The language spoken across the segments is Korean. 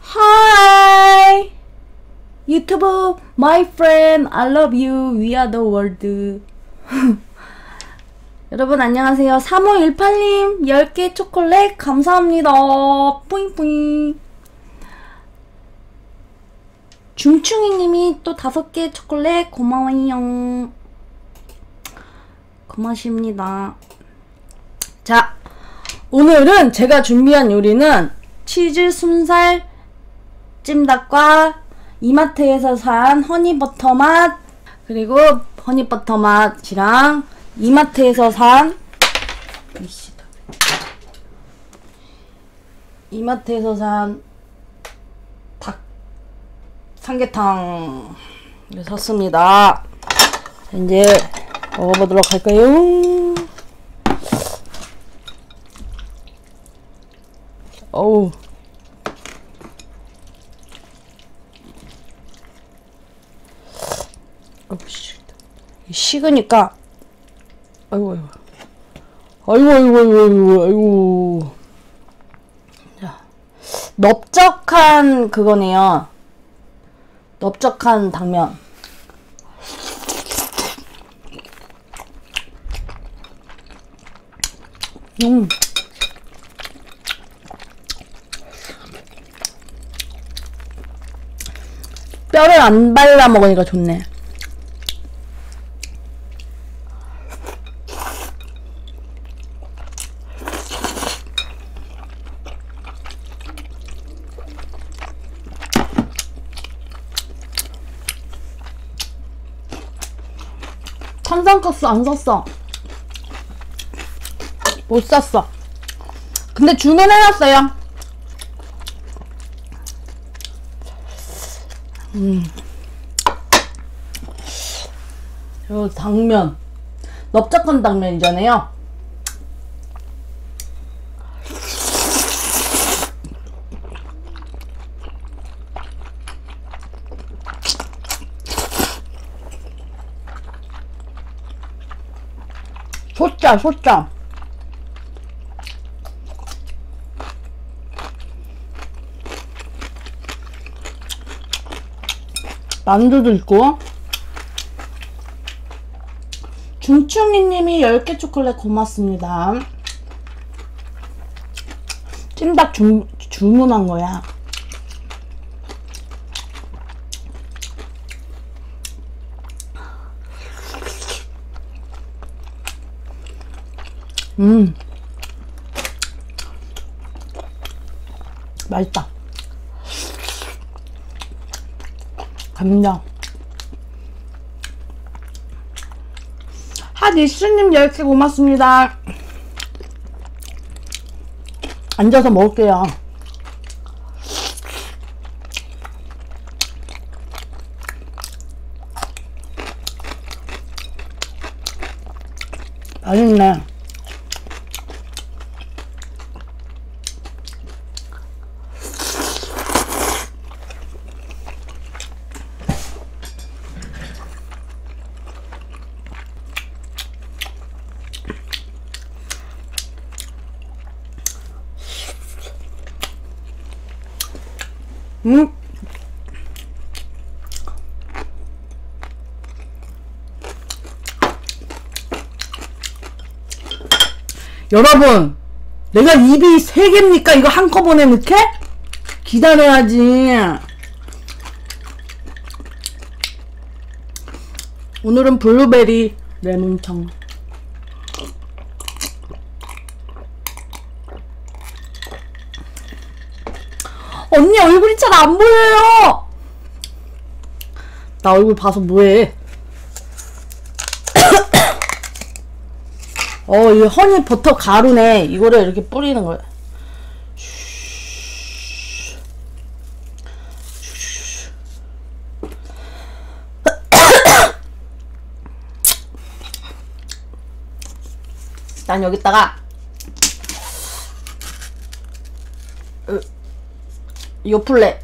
Hi! 유튜브 my friend, I love you, we are the world. 여러분 안녕하세요. 3518님 10개 초콜릿 감사합니다. 뿌잉뿌잉. 중충이님이 또 5개 초콜릿 고마워요. 고마십니다. 자, 오늘은 제가 준비한 요리는 치즈 순살 찜닭과 이마트에서 산 허니버터 맛, 그리고 허니버터 맛이랑 이마트에서 산 닭 삼계탕을 샀습니다. 이제 먹어보도록 할까요? 어우, 식으니까 아이고 자, 넓적한 그거네요. 넓적한 당면. 뼈를 안 발라 먹으니까 좋네. 탄산가스 안 샀어. 못 샀어. 근데 주문해놨어요. 요 당면, 넓적한 당면이잖아요. 소짜. 만두도 있고. 중충이님이 10개 초콜릿 고맙습니다. 찜닭 주문한 거야. 맛있다. 감자. 하니스님 10개 고맙습니다. 앉아서 먹을게요. 맛있네. 여러분, 내가 입이 3개입니까? 이거 한꺼번에 넣게? 기다려야지. 오늘은 블루베리 레몬청. 언니 얼굴이 잘 안 보여요. 나 얼굴 봐서 뭐해. 이 허니 버터 가루네. 이거를 이렇게 뿌리는 거야. 난 여기다가 요플레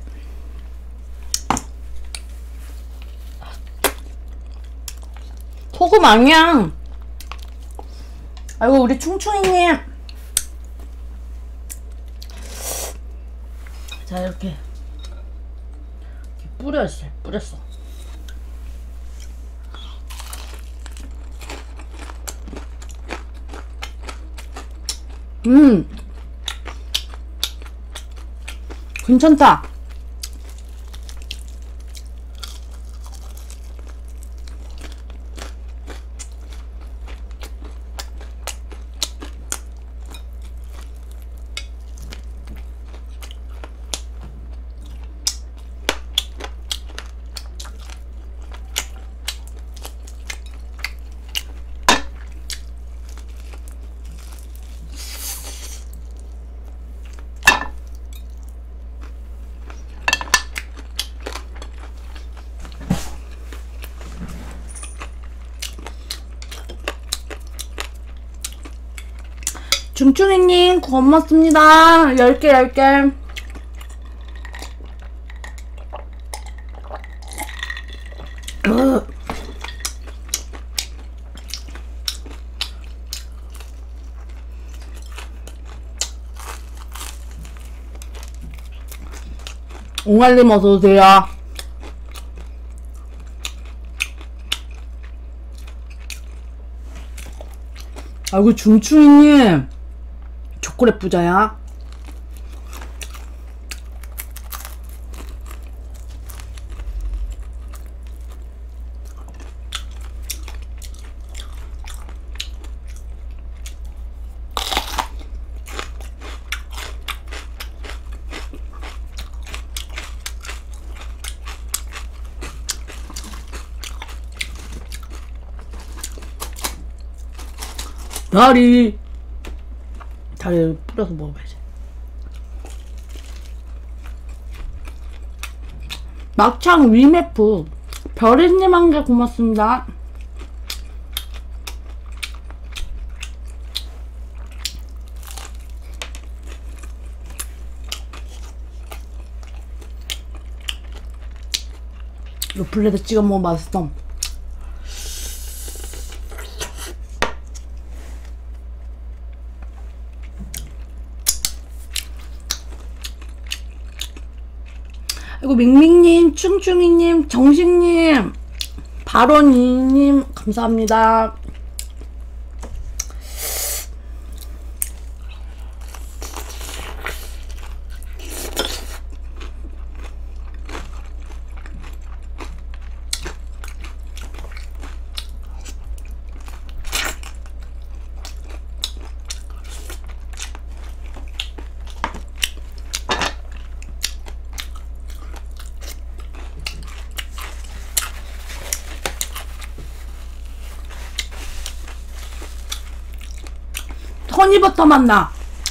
소금 아니야. 아이고 우리 충충이님. 자 이렇게 뿌렸어. 괜찮다. 중충이님 고맙습니다. 10개. 옹알님 어서오세요. 아이고 중충이님 초콜릿 부자야. 다리를 뿌려서 먹어봐야지. 막창 위메프 별이님 한 개 고맙습니다. 이 블레드 찍어 먹으면 맛있어. 그리고 밍밍님, 충충이님, 정식님, 바론이님 감사합니다. 허니버터 맛나.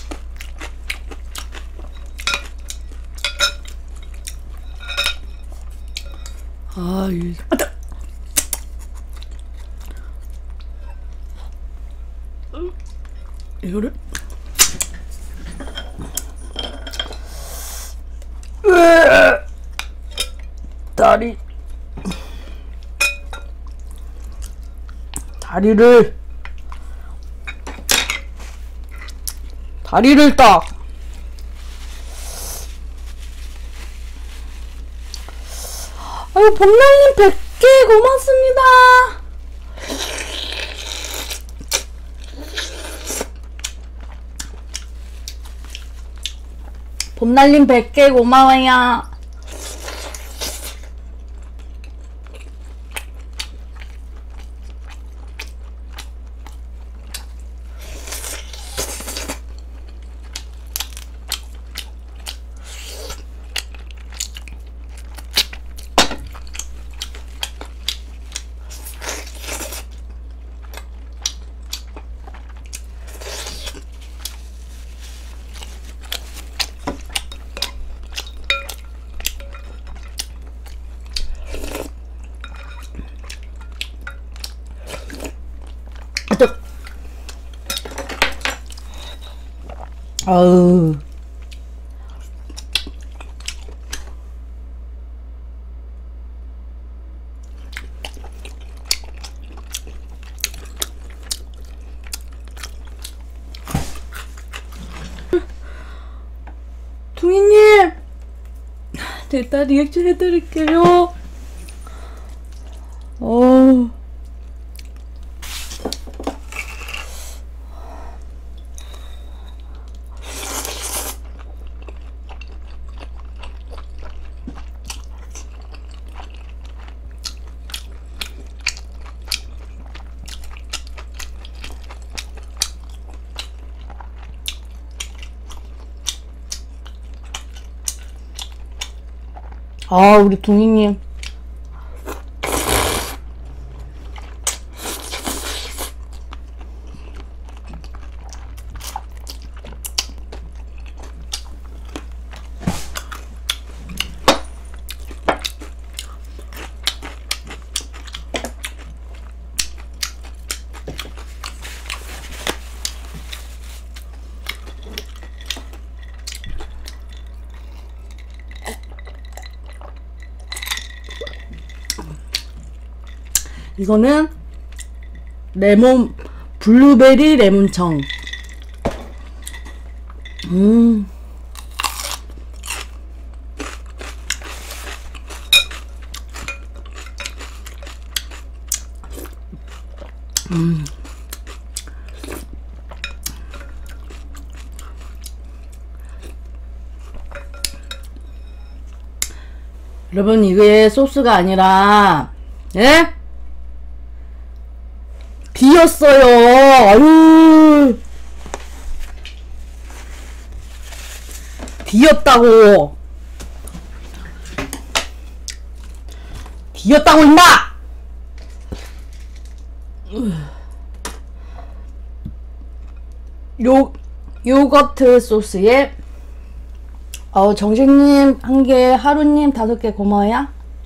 이거를 다리를 딱. 아유 봄날님 100개 고맙습니다. 봄날님 100개 고마워요. 아우 둥이님 일단 리액션 해드릴게요. 어. 아, 우리 둥이님. 이거는 레몬 블루베리 레몬청. 여러분, 이게 소스가 아니라, 예? 비었어요. 아유, 비었다고. 비었다고 임마. 요거트 소스에 정식님 1개, 하루님 5개 고마워요.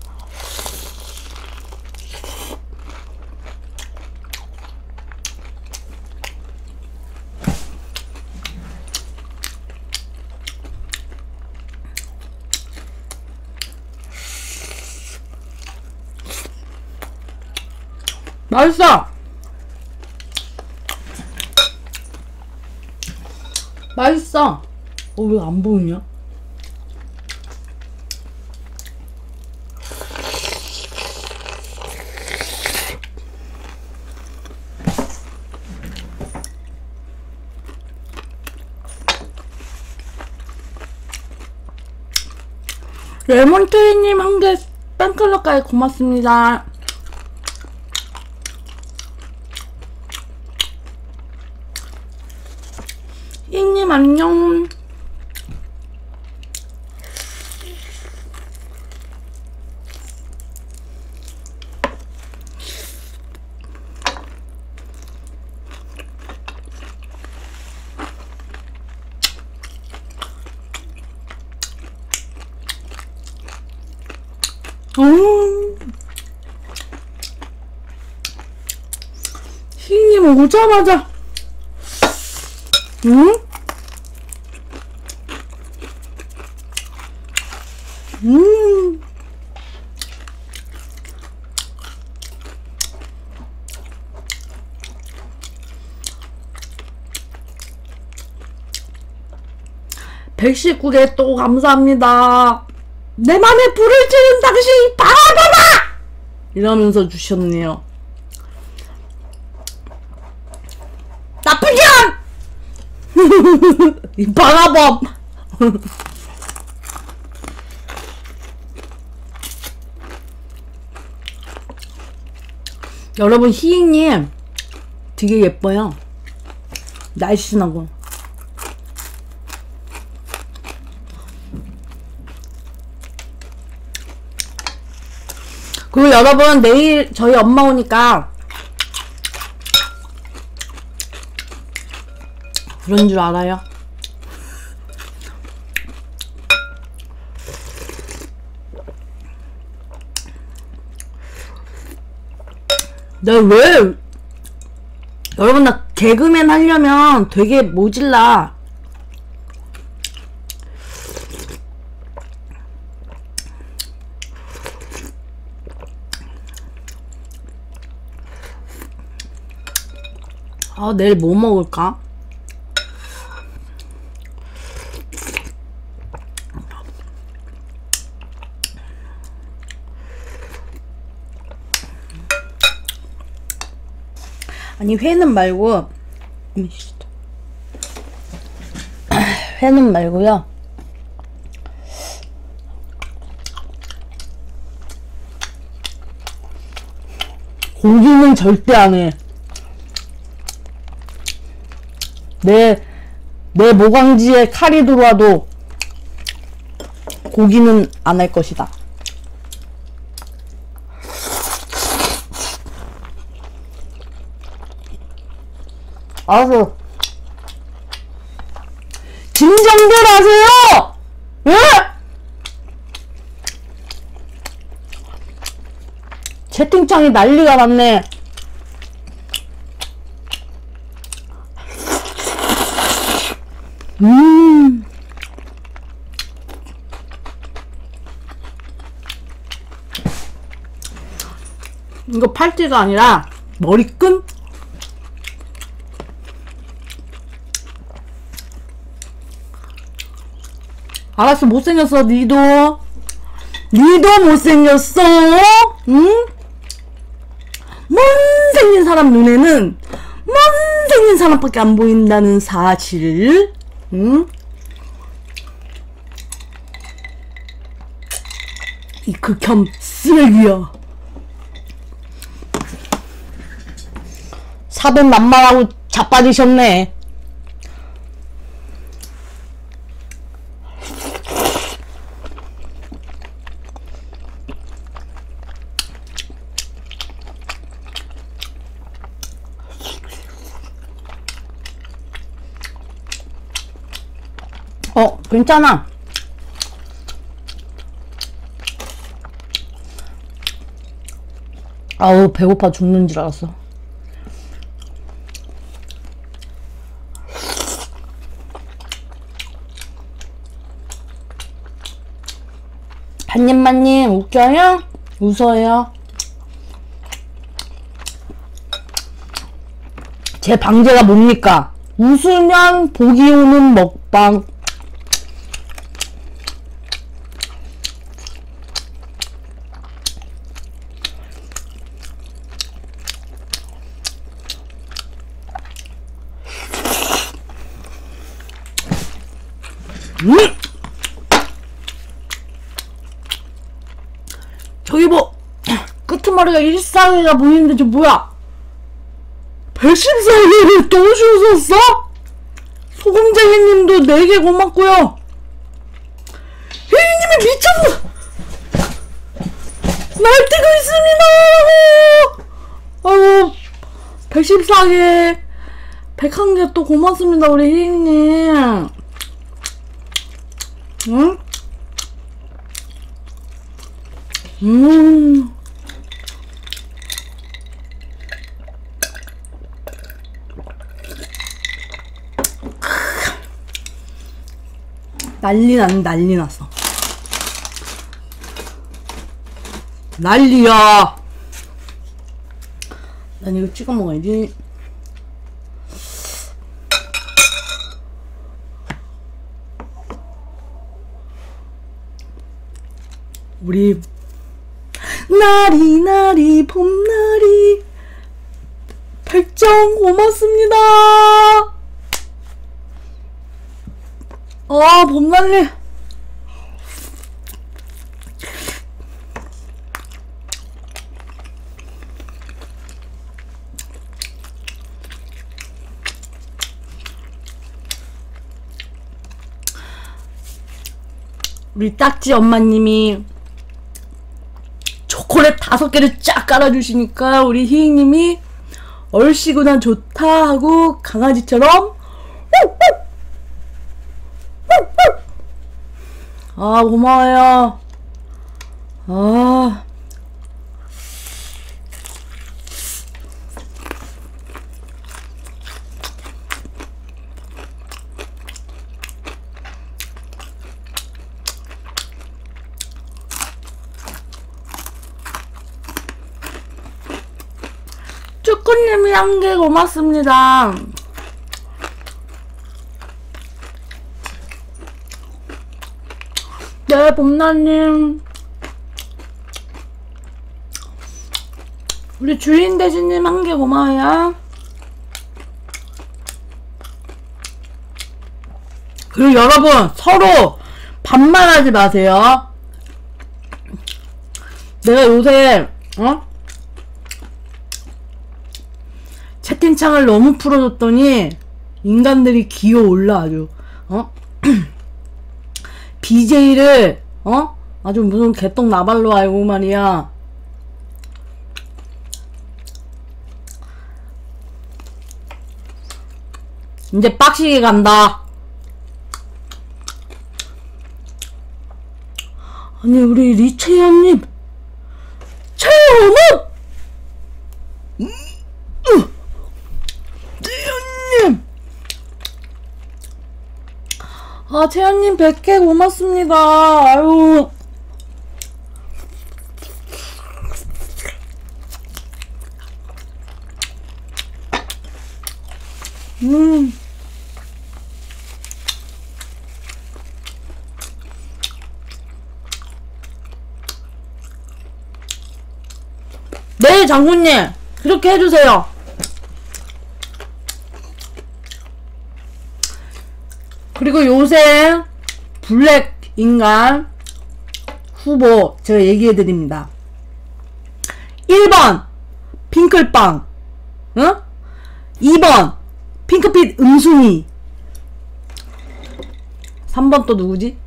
맛있어! 맛있어! 왜 안 보이냐? 레몬트리님 1개 팬클럽까지 고맙습니다. 잉님 안녕. 잉님 오자마자 응? 119개 또 감사합니다. 내 맘에 불을 지른 당신 바라봐라! 이러면서 주셨네요. 나쁜 년! 이 바라범! 여러분, 희잉님 되게 예뻐요. 날씬하고. 그리고 여러분, 내일 저희 엄마 오니까 그런 줄 알아요? 내가 왜 여러분, 나 개그맨 하려면 되게 모질라. 내일 뭐 먹을까? 아니 회는 말고 회는 말고요. 고기는 절대 안 해. 내 모강지에 칼이 들어와도 고기는 안 할 것이다. 알았어. 진정들 하세요! 예? 채팅창이 난리가 났네. 이거 팔찌가 아니라 머리끈? 알았어, 못생겼어. 니도 못생겼어. 응? 못생긴 사람 눈에는 못생긴 사람밖에 안 보인다는 사실. 응? 이 극혐 쓰레기야. 사돈 남말하고 자빠지셨네. 괜찮아. 아우, 배고파 죽는 줄 알았어. 한입만님 웃겨요? 웃어요? 제 방제가 뭡니까? 웃으면 복이 오는 먹방. 저기 뭐 끄트머리가 일상이가 보이는데 저 뭐야? 114개를 또 주셨어? 소금쟁이님도 4개 고맙고요. 혜인님이 미쳤어. 날뛰고 있습니다. 아유 114개 101개 또 고맙습니다 우리 혜인님. 응? 난리 났어. 난리야. 난 이거 찍어 먹어야지. 우리 나리 봄나리 백정 고맙습니다. 봄날리 우리 딱지 엄마님이 초콜릿 5개를 쫙 깔아주시니까 우리 희잉님이 얼씨구나 좋다 하고 강아지처럼 고마워요. 쭈꾸님이 1개 고맙습니다. 네, 봄나님. 우리 주인대지님 1개 고마워요. 그리고 여러분 서로 반말하지 마세요. 내가 요새 채팅창을 너무 풀어줬더니 인간들이 기어올라 아주. BJ를 아주 무슨 개똥 나발로 알고 말이야. 이제 빡시게 간다. 아니 우리 리채연님 채연은 채연님 아 채연님 100개 고맙습니다. 아유 네 장군님 그렇게 해주세요. 그리고 요새 블랙 인간 후보 제가 얘기해드립니다. 1번 핑클빵 2번 핑크빛 음순이 3번 또 누구지?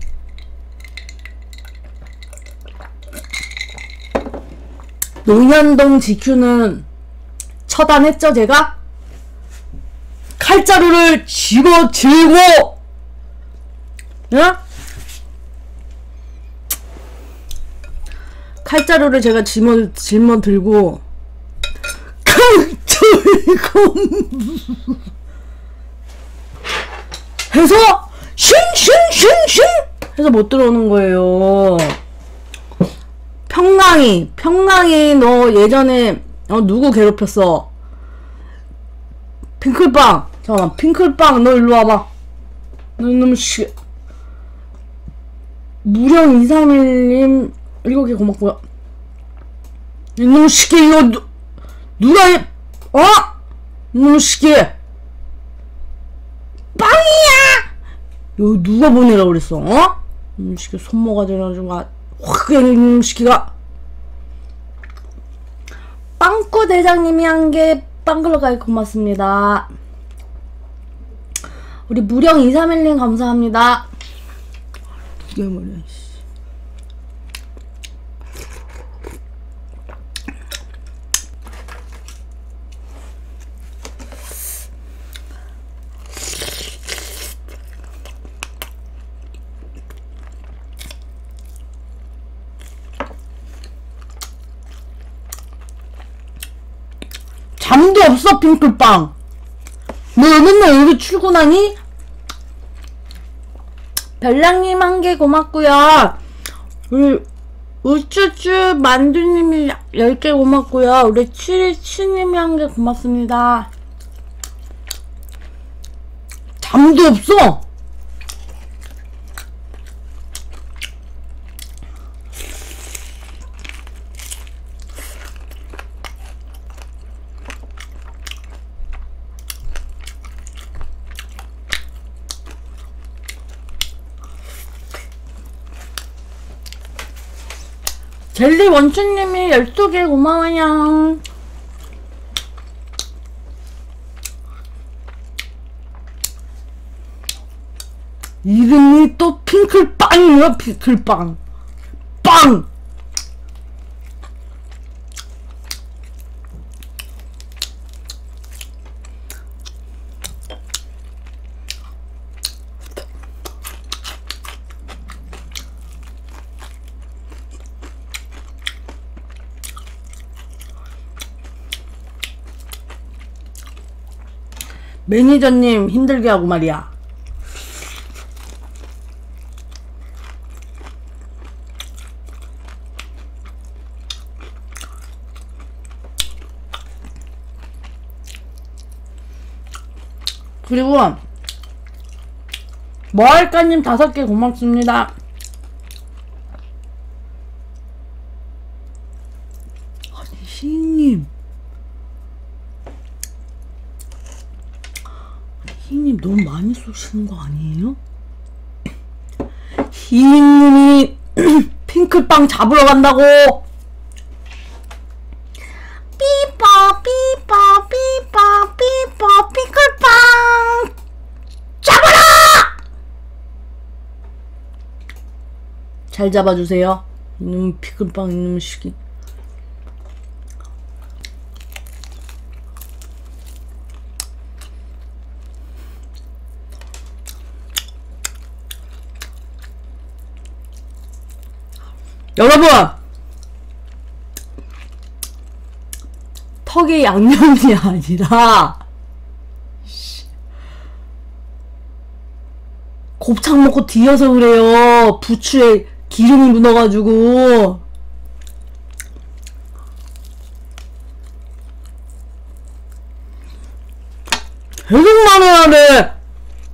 논현동 GQ는 처단했죠 제가? 칼자루를 집어들고 칼자루를 제가 짊어들고 해서 슌슌슌슌 해서 못 들어오는 거예요. 평강이 너 예전에 누구 괴롭혔어? 핑클빵 잠깐만 핑클빵 너 일로 와봐. 너 이놈 씨 무령 231님 7개 고맙고요. 이놈 시계 이거 누가 해? 이놈 시계 빵이야! 이거 누가 보내라고 그랬어? 이놈 시계 손모가지고 확 그냥 이놈 시계가 빵꾸 대장님이 한 개 빵글러가게 고맙습니다. 우리 무령 231님 감사합니다. 이게 뭐야 잠도 없어 핑클빵. 너 맨날 여기 출근하니? 별랑님 한 개 고맙고요. 우리 우쭈쭈 만두님이 10개 고맙고요. 우리 치리치님이 한 개 고맙습니다. 잠도 없어. 젤리 원추님이 12개 고마워요. 이름이 또 핑클빵이야. 핑클빵 빵. 매니저님 힘들게 하고 말이야. 그리고 뭐할까님 5개 고맙습니다. 아니 시인님 너무 많이 쏘시는 거 아니에요? 이님이 핑클빵 잡으러 간다고. 삐빠 삐빠 삐빠 삐빠 핑클빵 잡아라! 잘 잡아주세요. 이놈 핑클빵 이놈 시기. 여러분! 턱에 양념이 아니라 곱창 먹고 뒤어서 그래요. 부추에 기름이 묻어가지고. 계속 말해야 돼.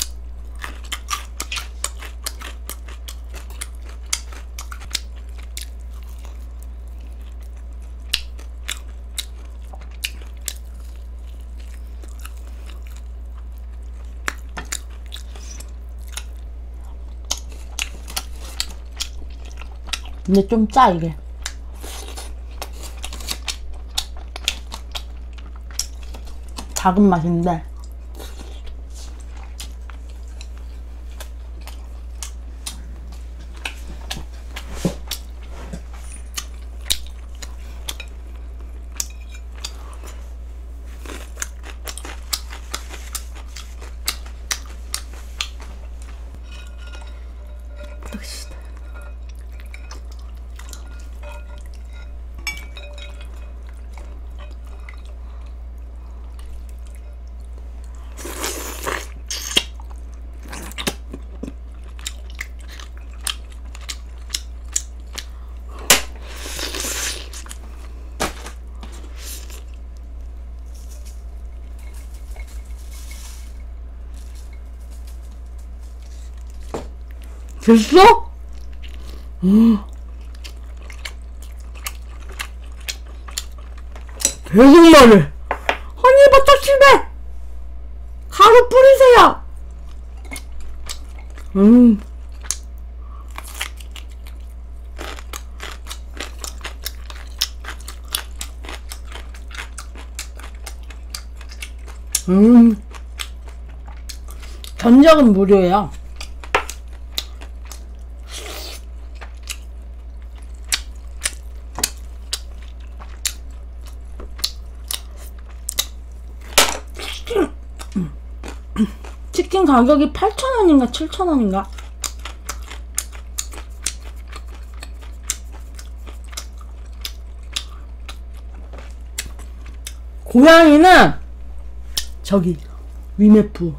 근데 좀 짜, 이게. 작은 맛인데. 됐어? 계속 말해. 허니버터 집에 가루 뿌리세요. 견적은 무료예요. 치킨 가격이 8,000원인가 7,000원인가? 고양이는 저기 위메프.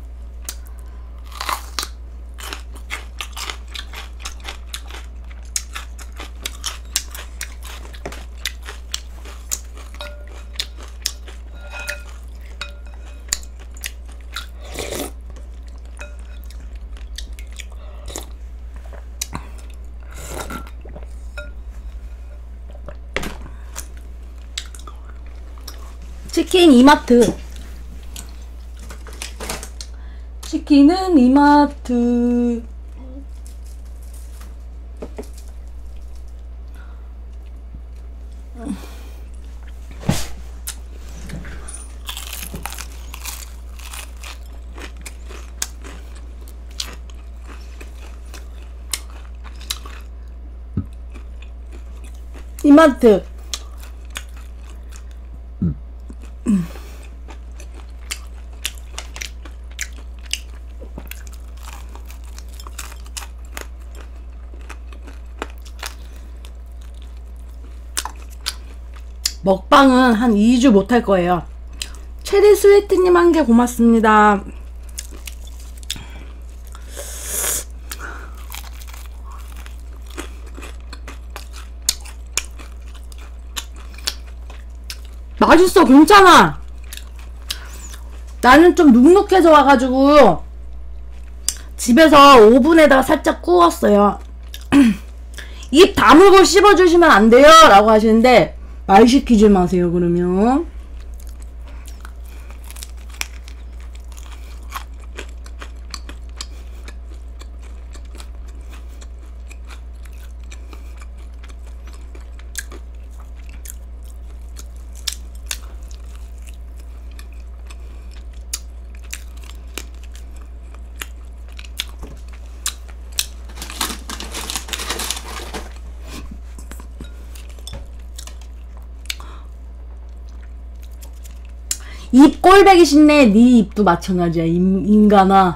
치킨 이마트. 치킨은 이마트. 이마트. 먹방은 한 2주 못할 거예요. 체리 스웨트님 한 개 고맙습니다. 맛있어. 괜찮아. 나는 좀 눅눅해져 와가지고 집에서 오븐에다가 살짝 구웠어요. 입 다물고 씹어주시면 안 돼요 라고 하시는데 말 시키지 마세요. 그러면 입 꼴배기 싫네. 네 입도 마찬가지야, 인간아.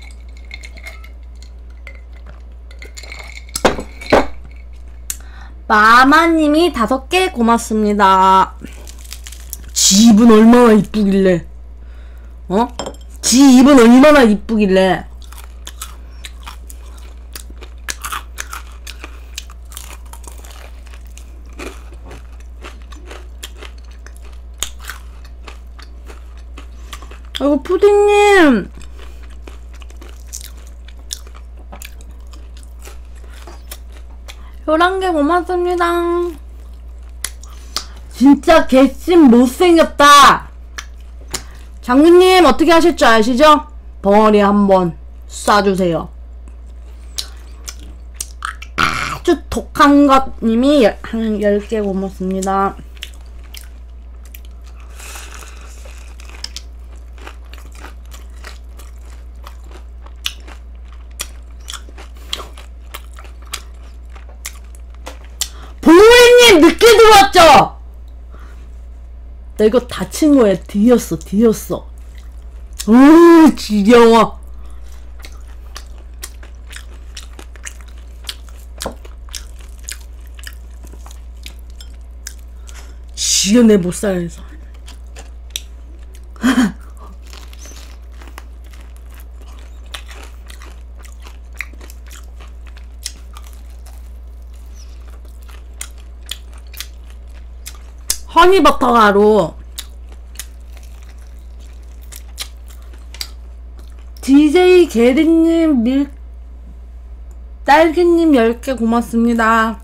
마마님이 5개 고맙습니다. 지 입은 얼마나 이쁘길래, 어? 지 입은 얼마나 이쁘길래. 아이고, 푸딩님. 11개 고맙습니다. 진짜 개찐 못생겼다. 장군님, 어떻게 하실 줄 아시죠? 벙어리 한번 쏴주세요. 아주 독한 것님이 한 10개 고맙습니다. 보호리님 늦게 들어왔죠? 나 이거 다친 거야. 뒤였어. 지겨워. 지연해 못 살아서. 허니버터 가루. DJ 게리님, 딸기님 10개 고맙습니다.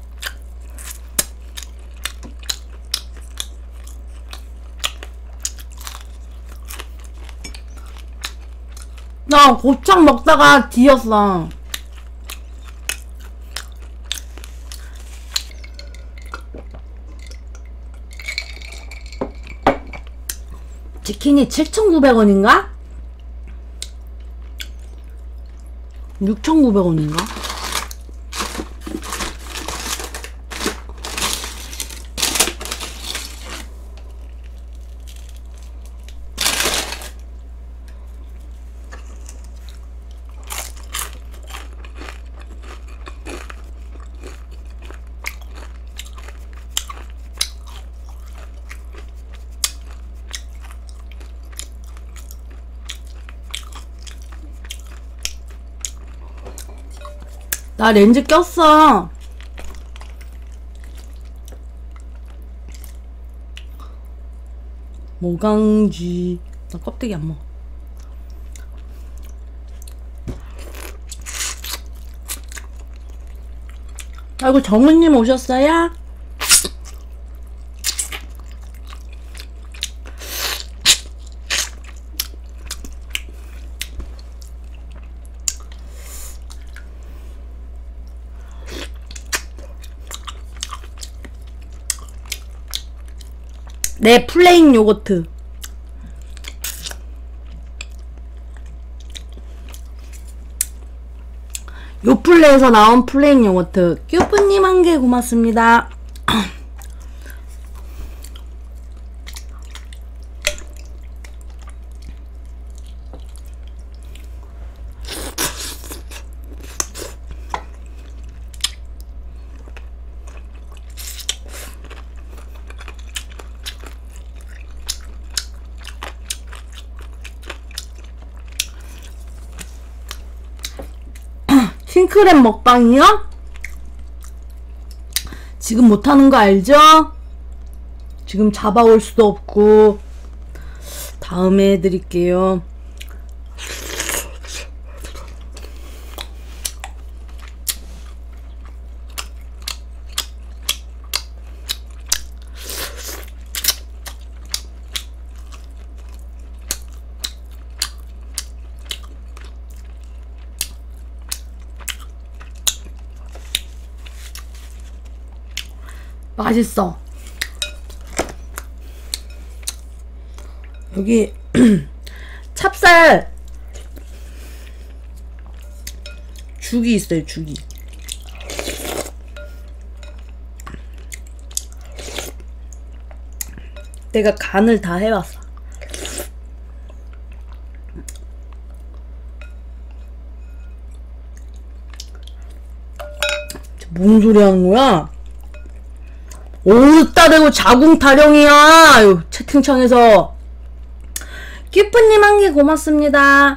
나 곱창 먹다가 뒤였어. 치킨이 7,900원인가? 6,900원인가? 나 렌즈 꼈어. 모강지. 나 껍데기 안 먹어. 아이고, 정은님 오셨어요? 네, 플레인 요거트. 요플레에서 나온 플레인 요거트. 큐프님 1개 고맙습니다. 킹크랩 먹방이요? 지금 못하는 거 알죠? 지금 잡아올 수도 없고. 다음에 해드릴게요. 맛있어. 여기 찹쌀 죽이 있어요. 죽이. 내가 간을 다 해왔어. 뭔 소리 하는 거야? 어디다 대고 자궁 타령이야! 채팅창에서. 기프님 한 개 고맙습니다.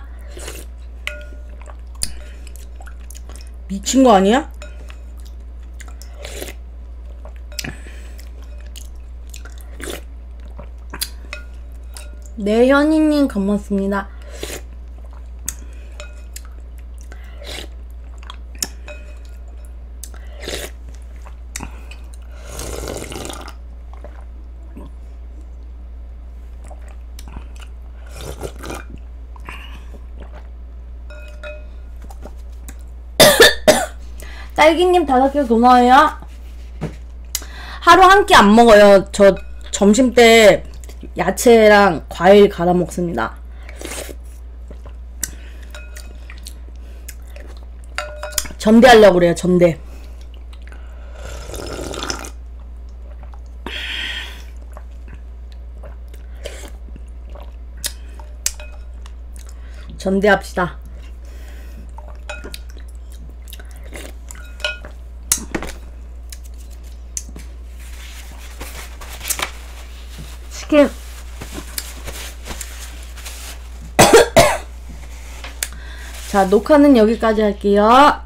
미친 거 아니야? 네, 현이님 고맙습니다. 딸기님 5개 고마워요. 하루 한 끼 안 먹어요. 저 점심때 야채랑 과일 갈아 먹습니다. 전대하려고 그래요. 전대. 전대합시다. 치킨. 자, 녹화는 여기까지 할게요.